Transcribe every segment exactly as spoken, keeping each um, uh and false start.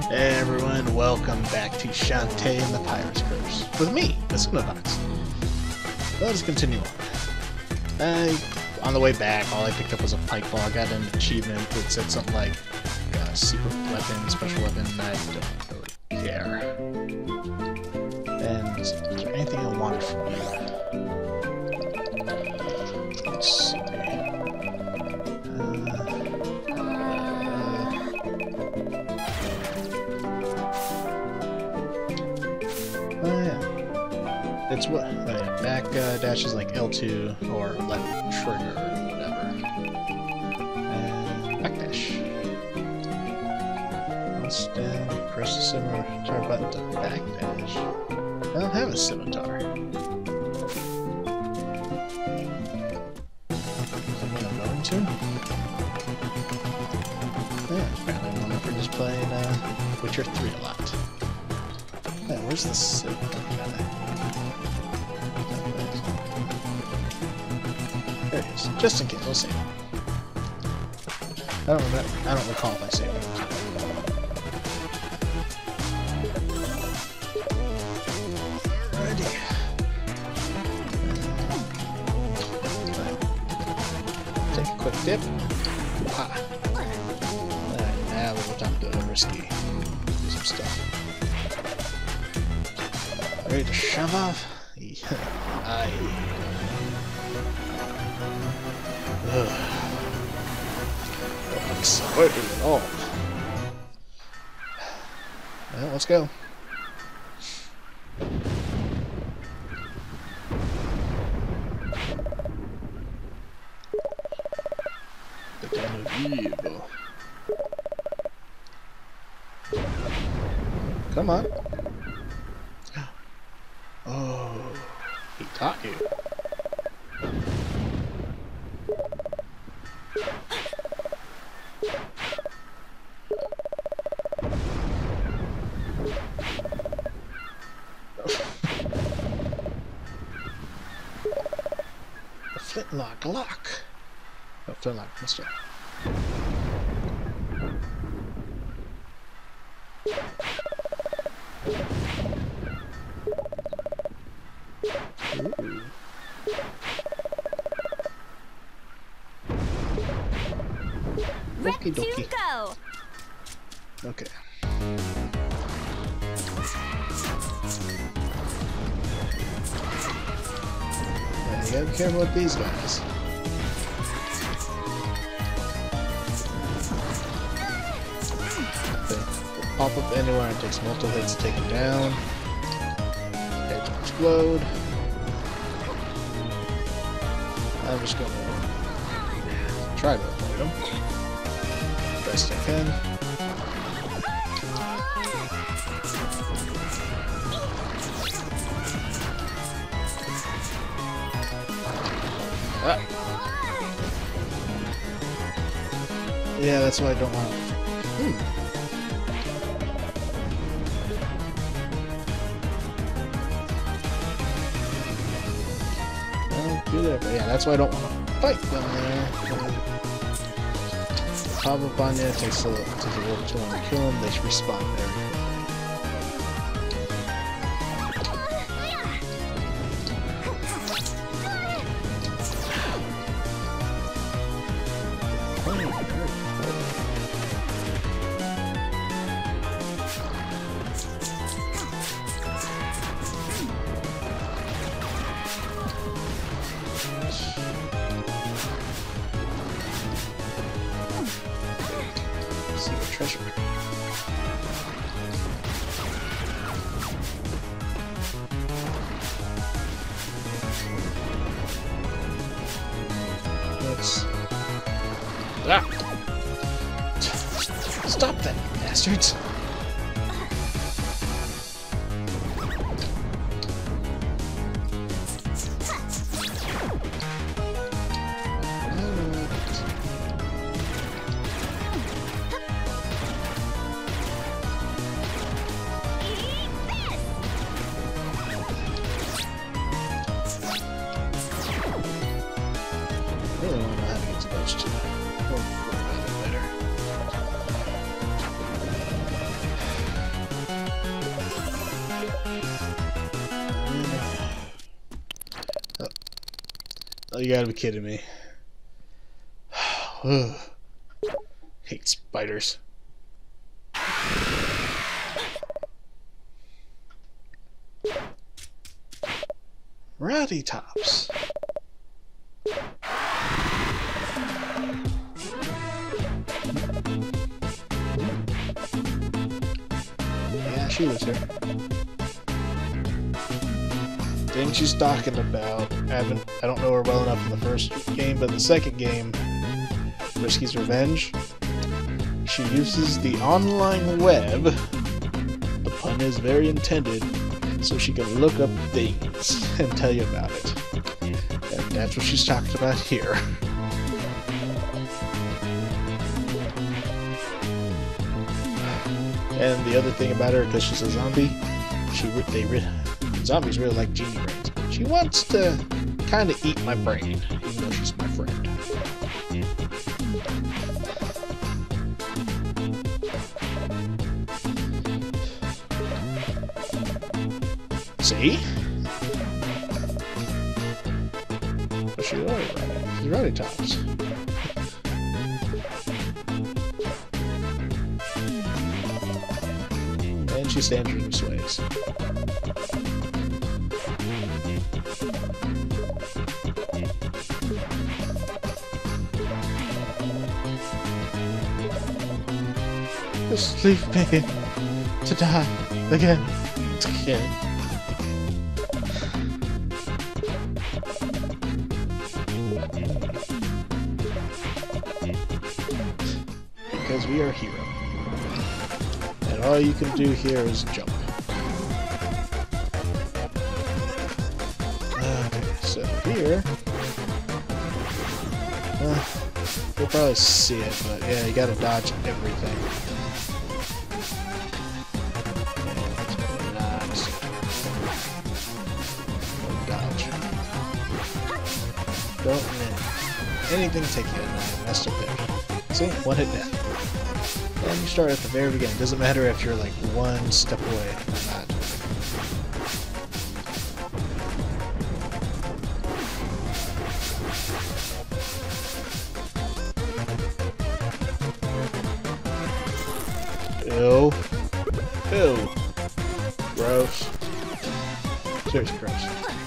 Hey everyone, welcome back to Shantae and the Pirate's Curse. With me, esunavox. Let us continue on. I, on the way back, all I picked up was a pike ball. I got an achievement that said something like uh, secret weapon, special weapon, and I don't really care. And is there anything I wanted from you? Let's see. It's what uh, back uh, dash is like L two or left trigger or whatever. And back dash. Once down, press the scimitar button to back dash. I don't have a scimitar. Something I'm going to? Yeah, apparently I'm known for just playing uh, Witcher three a lot. Yeah, where's the scimitar? There it is. Just in case, we'll save it. I don't remember. I don't recall if I saved it. Alrighty. Take a quick dip. Ha. Alright, now we'll time to go risky. Do some stuff. Ready to shove off? Aye. Ugh. I'm excited at all. Well, let's go. The den of evil. Come on. Oh, he taught you. Flintlock lock. Oh, flintlock, let's go. Ooh. Okie dokie. Go. Okay. You gotta be careful with these guys. They pop up anywhere and it takes multiple hits to take them down. Heads explode. I'm just gonna try to avoid them. Best I can. Ah. Yeah, that's why I don't want to. Hmm. I'll do that, but yeah, that's why I don't want to fight them there. Pop up on you, it takes a, it takes a little too long to kill them, they respawn there. Secret treasure. Let's. Ah! Stop that, you bastards! I really don't know how to get to those two. We'll worry about it later. Oh, you gotta be kidding me. Hate spiders. Rottytops. Yeah, she was here. Thing she's talking about. I haven't. I don't know her well enough in the first game, but the second game, Risky's Revenge, she uses the online web. The pun is very intended, so she can look up things and tell you about it. And that's what she's talking about here. And the other thing about her, because she's a zombie, she they zombies really like genie brains. She wants to kind of eat my brain, even though she's my friend. See? But she's already running. She's Rottytops. And she's dangerous ways. Just leave me to die again. Again. Because we are hero. And all you can do here is jump. Okay, so here... Uh, you'll probably see it, but yeah, you gotta dodge everything. And not... dodge. Don't let anything take you out. That's up there. See? One hit death. And you start at the very beginning. Doesn't matter if you're like one step away or not. Ew. Ew. Gross. Seriously gross.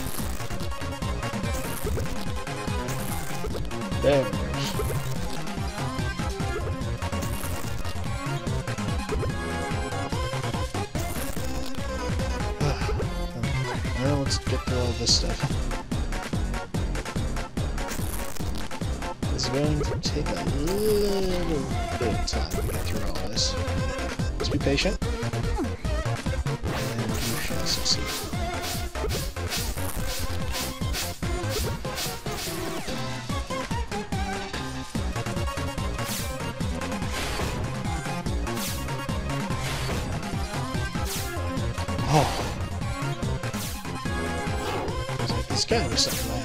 Damn gross. Well, let's get through all this stuff. It's going to take a little bit of time to get through all this. Just be patient, and you shall succeed. Oh. There's gotta be something there.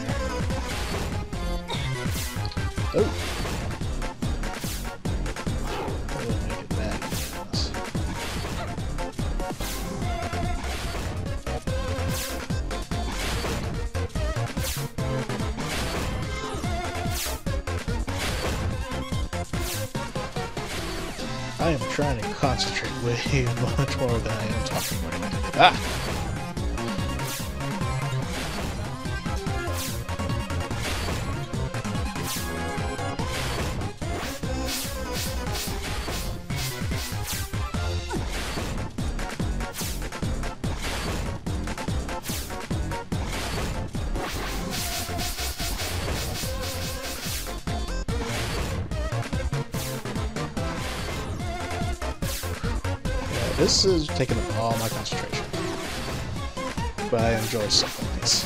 Oh. That would make it bad. I am trying to concentrate way much more than I am talking right now. Ah! This is taking up all my concentration, but I enjoy stuff like this.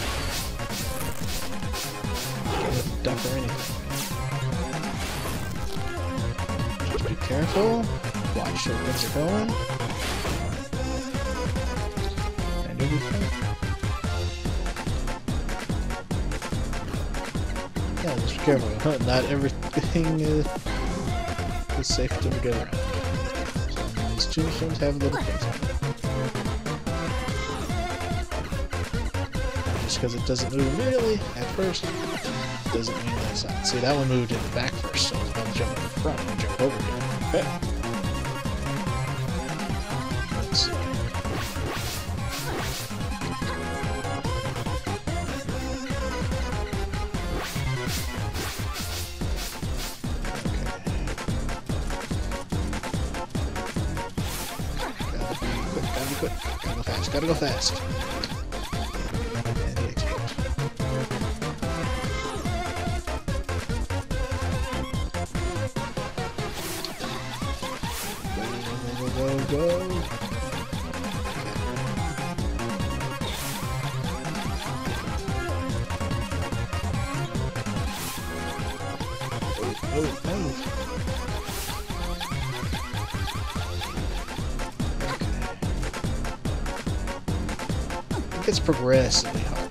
Can't let the duck or anything. Just be careful, watch where things are going, and you'll be fine. Yeah, just be careful. Not everything is, is safe to get around. These tombstones have little things on it. Just because it doesn't move immediately at first, doesn't mean that's not. See, that one moved in the back first, so I was about to jump in the front and jump over again. Okay. Let's see. Quick, gotta go fast, gotta go fast. And he explodes. Go, go, go, go, go. Oh, oh, oh. It's progressively harder.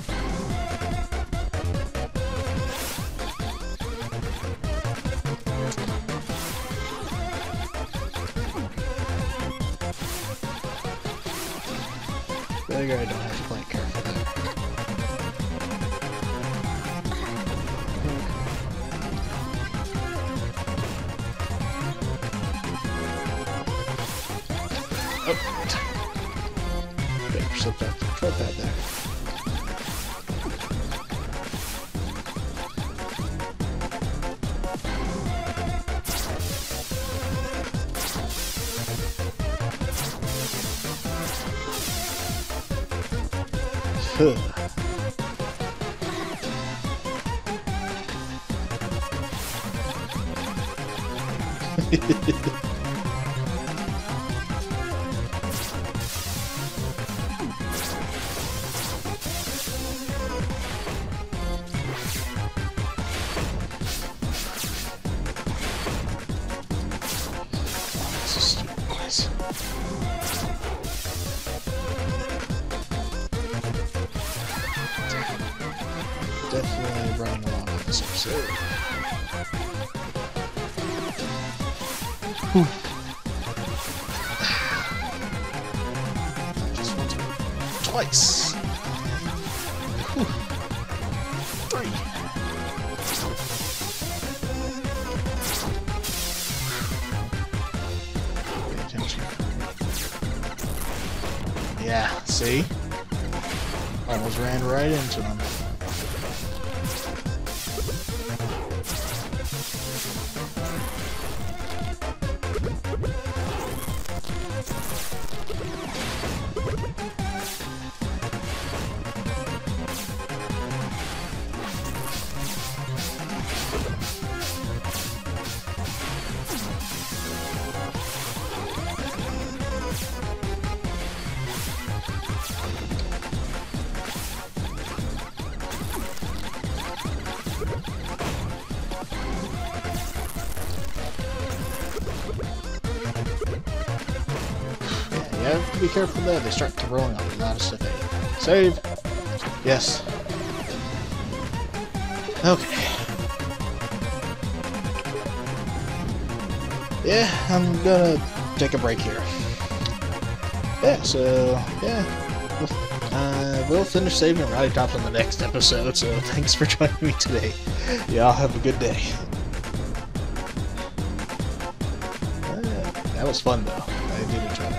Figure I don't have to play careful there. Oh. Better slip that control pad there. Huh. Definitely running along with this episode. Whew. Not just once, but twice. Whew. Three. Pay attention. Yeah, see? Almost ran right into them. You have to be careful there, they start throwing a lot of stuff at you. Save! Yes. Okay. Yeah, I'm gonna take a break here. Yeah, so, yeah. Uh, we'll finish saving Rottytops on the next episode, so thanks for joining me today. Y'all have a good day. Uh, that was fun, though. I did enjoy it.